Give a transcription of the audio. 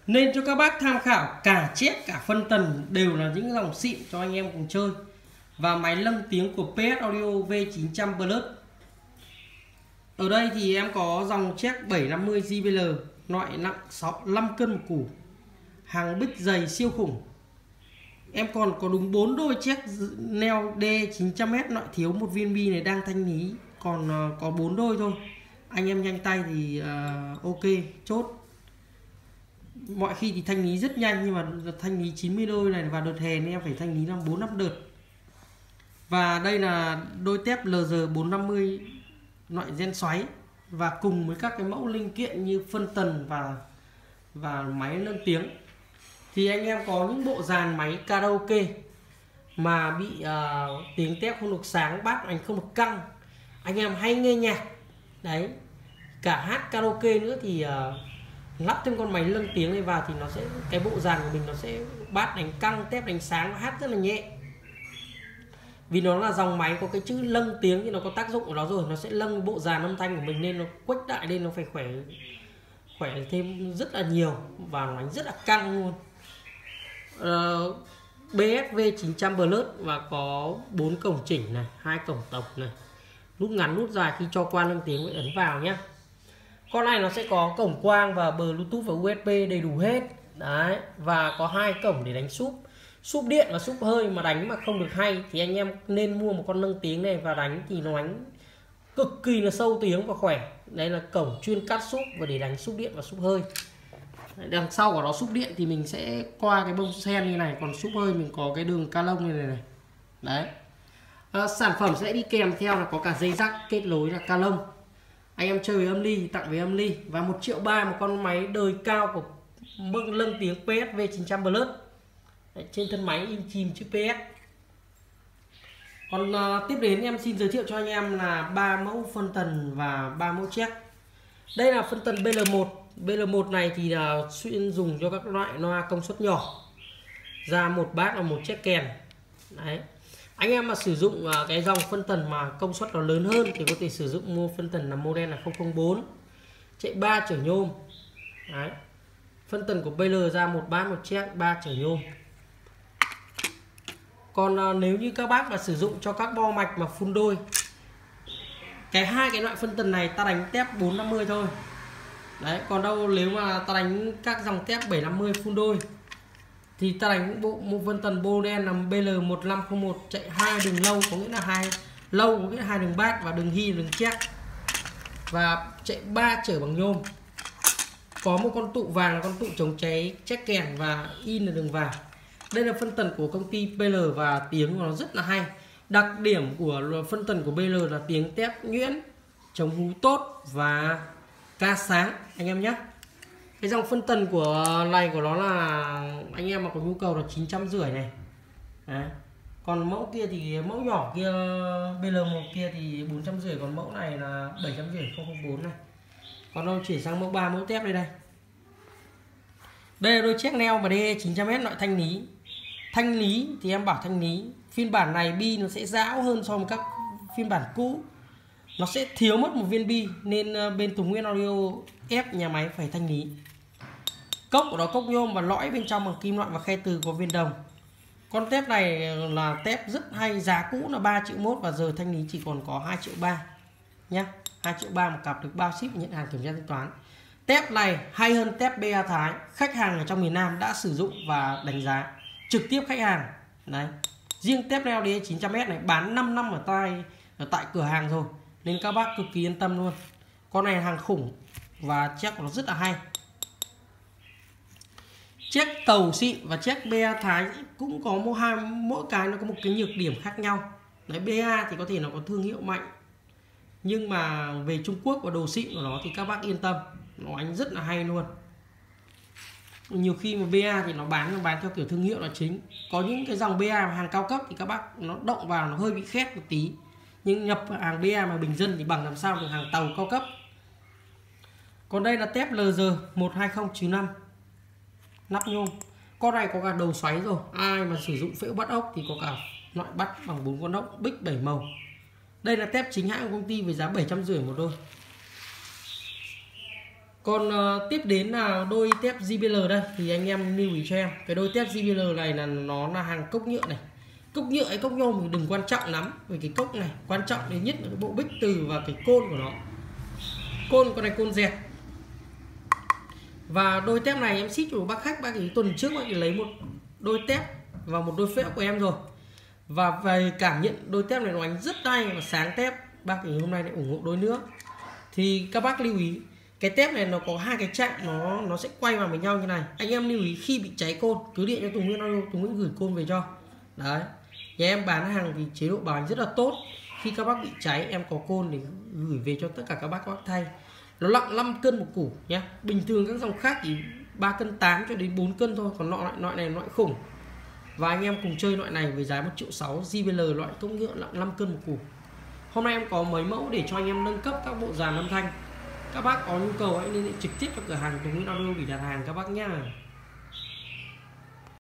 Nên cho các bác tham khảo, cả chép cả phân tần đều là những dòng xịn cho anh em cùng chơi. Và máy lâng tiếng của PS Audio V900 Plus. Ở đây thì em có dòng check 750 JBL, loại nặng 5 cân một củ, hàng bích dày siêu khủng. Em còn có đúng 4 đôi check neo D900M, loại thiếu một viên bi này đang thanh lý, còn có 4 đôi thôi. Anh em nhanh tay thì ok, chốt. Mọi khi thì thanh lý rất nhanh, nhưng mà thanh lý 90 đôi này và đợt hè nên em phải thanh lý 4-5 đợt. Và đây là đôi tép LG450 loại gen xoáy, và cùng với các cái mẫu linh kiện như phân tần và máy nâng tiếng. Thì anh em có những bộ dàn máy karaoke mà bị tiếng tép không được sáng, bát anh không được căng, anh em hay nghe nhạc đấy, cả hát karaoke nữa, thì lắp thêm con máy lâng tiếng này vào thì nó sẽ, cái bộ dàn của mình nó sẽ bát đánh căng, tép đánh sáng, hát rất là nhẹ. Vì nó là dòng máy có cái chữ lâng tiếng thì nó có tác dụng của nó rồi, nó sẽ lâng bộ dàn âm thanh của mình nên nó quách đại lên, nó phải khỏe thêm rất là nhiều, và nó đánh rất là căng luôn. BSV 900 Plus và có 4 cổng chỉnh này, 2 cổng tổng này, nút ngắn nút dài, khi cho qua lâng tiếng phải ấn vào nhé. Con này nó sẽ có cổng quang và Bluetooth và USB đầy đủ hết đấy, và có 2 cổng để đánh súp điện và súp hơi. Mà đánh mà không được hay thì anh em nên mua một con nâng tiếng này và đánh, thì nó đánh cực kỳ là sâu tiếng và khỏe. Đây là cổng chuyên cắt súp và để đánh súp điện và súp hơi. Đằng sau của nó súp điện thì mình sẽ qua cái bông sen như này, còn súp hơi mình có cái đường ca lông như này đấy. Sản phẩm sẽ đi kèm theo là có cả dây rắc kết nối là ca lông. Anh em chơi với âm ly thì tặng với âm ly, và 1,3 triệu một con máy đời cao của mức lâng tiếng PSV 900 Plus. Trên thân máy in chìm chữ PS. Còn tiếp đến em xin giới thiệu cho anh em là 3 mẫu phân tần và 3 mẫu check. Đây là phân tần BL1. BL1 này thì là chuyên dùng cho các loại loa công suất nhỏ, ra một bát và một check kèn đấy. Anh em mà sử dụng cái dòng phân tần mà công suất nó lớn hơn thì có thể sử dụng mua phân tần là model là 004, chạy 3 trở nhôm đấy. Phân tần của BL ra một bát một check 3 trở nhôm. Còn nếu như các bác mà sử dụng cho các bo mạch mà phun đôi, hai cái loại phân tần này ta đánh tép 450 thôi đấy. Còn đâu nếu mà ta đánh các dòng tép 750 phun đôi thì ta đánh một phân tần bô đen là BL1501, chạy 2 đường lâu, có nghĩa là 2 lâu, có nghĩa là 2 đường bát, và đường hy đường check, và chạy 3 trở bằng nhôm. Có một con tụ vàng là con tụ chống cháy check kèn, và in là đường vàng. Đây là phân tần của công ty BL và tiếng của nó rất là hay. Đặc điểm của phân tần của BL là tiếng tép nhuyễn, chống hú tốt và ca sáng anh em nhé. Cái dòng phân tần của này của nó là anh em mà có nhu cầu là 950 này đấy. Còn mẫu kia thì mẫu nhỏ kia BL1 kia thì 450, còn mẫu này là 750 004 này. Còn đâu chuyển sang mẫu 3 mẫu tép đây. Đây là đôi check neo và D900M loại thanh lý. Thanh lý thì em bảo thanh lý, phiên bản này bi nó sẽ rão hơn so với các phiên bản cũ, nó sẽ thiếu mất một viên bi, nên bên Tùng Nguyên Audio ép nhà máy phải thanh lý. Cốc của nó cốc nhôm và lõi bên trong bằng kim loại, và khe từ có viên đồng. Con tép này là tép rất hay, giá cũ là 3,1 triệu và giờ thanh lý chỉ còn có 2,3 triệu nhá. 2,3 triệu một cặp, được bao ship, nhận hàng, kiểm tra thanh toán. Tép này hay hơn tép BA Thái, khách hàng ở trong miền Nam đã sử dụng và đánh giá trực tiếp khách hàng đấy. Riêng tép neo D900M này bán 5 năm ở tại cửa hàng rồi, nên các bác cực kỳ yên tâm luôn. Con này hàng khủng và check nó rất là hay. Check tàu xịn và check BA Thái cũng có mỗi cái nó có một cái nhược điểm khác nhau đấy. BA thì có thể nó có thương hiệu mạnh, nhưng mà về Trung Quốc và đồ xịn của nó thì các bác yên tâm, nó đánh rất là hay luôn. Nhiều khi mà BA thì nó bán theo kiểu thương hiệu là chính. Có những cái dòng BA hàng cao cấp thì các bác nó động vào nó hơi bị khét một tí, nhưng nhập hàng BA mà bình dân thì bằng làm sao được hàng tàu cao cấp. Còn đây là tép LG12095 nắp nhôm. Con này có cả đầu xoáy rồi, ai mà sử dụng phễu bắt ốc thì có cả loại bắt bằng 4 con ốc bích 7 màu. Đây là tép chính hãng của công ty với giá 750 một đôi. Còn tiếp đến là đôi tép JBL đây, thì anh em lưu ý cho em cái đôi tép JBL này là nó là hàng cốc nhựa này. Cốc nhựa hay cốc nhôm thì đừng quan trọng lắm, vì cái cốc này quan trọng đến nhất là cái bộ bích từ và cái côn của nó. Con này côn dẹt. Và đôi tép này em ship cho bác khách, bác ấy tuần trước bác ấy lấy một đôi tép và một đôi phễu của em rồi. Và về cảm nhận đôi tép này nó đánh rất hay và sáng tép, bác ấy hôm nay lại ủng hộ đôi nữa. Thì các bác lưu ý cái tép này nó có hai cái chạm, nó sẽ quay vào với nhau như này. Anh em lưu ý khi bị cháy côn cứ điện cho Tùng Nguyễn Audio, Tùng Nguyễn gửi côn về cho. Đấy, nhà em bán hàng thì chế độ bảo hành rất là tốt. Khi các bác bị cháy em có côn để gửi về cho tất cả các bác thay. Nó nặng 5 cân một củ nhé. Bình thường các dòng khác thì 3 cân 8 cho đến 4 cân thôi. Còn loại này loại khủng. Và anh em cùng chơi loại này với giá 1.6 triệu JBL loại cốc nhựa nặng 5 cân một củ. Hôm nay em có mấy mẫu để cho anh em nâng cấp các bộ dàn âm thanh. Các bác có nhu cầu hãy liên hệ trực tiếp vào cửa hàng Tùng Nguyễn Audio để đặt hàng các bác nhá.